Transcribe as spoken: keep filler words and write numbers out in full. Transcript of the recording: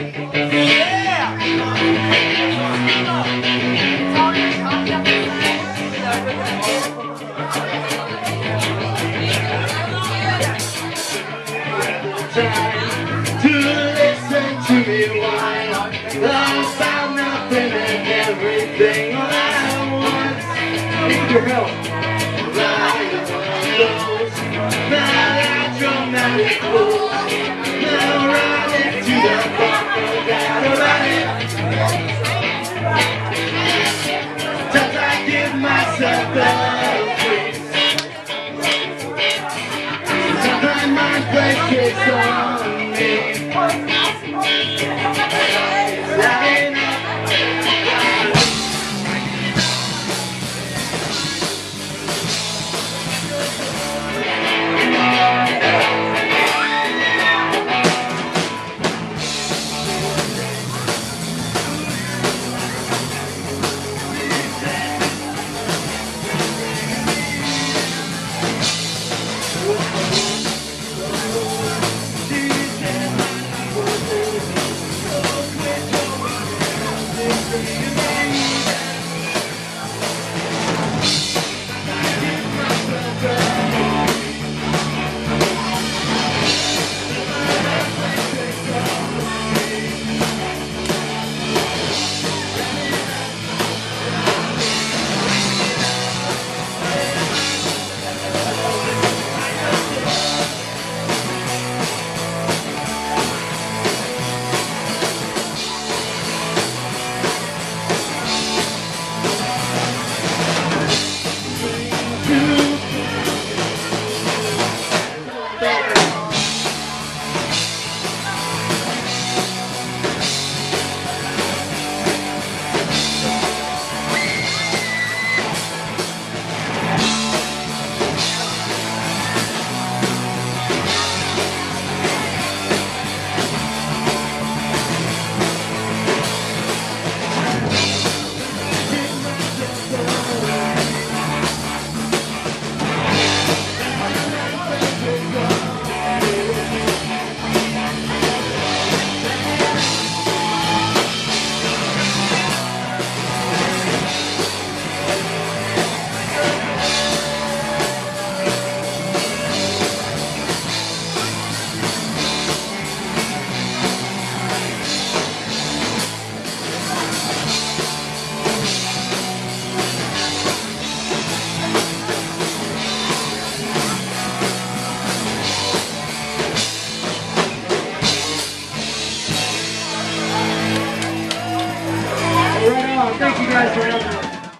To listen to me whine about nothing and everything all at once. Need your help. Like those melodramatic fools. Now running to the bar, forgot about it. Sometimes I give myself a treat. Sometimes my place kicks on me. Thank you guys for having me.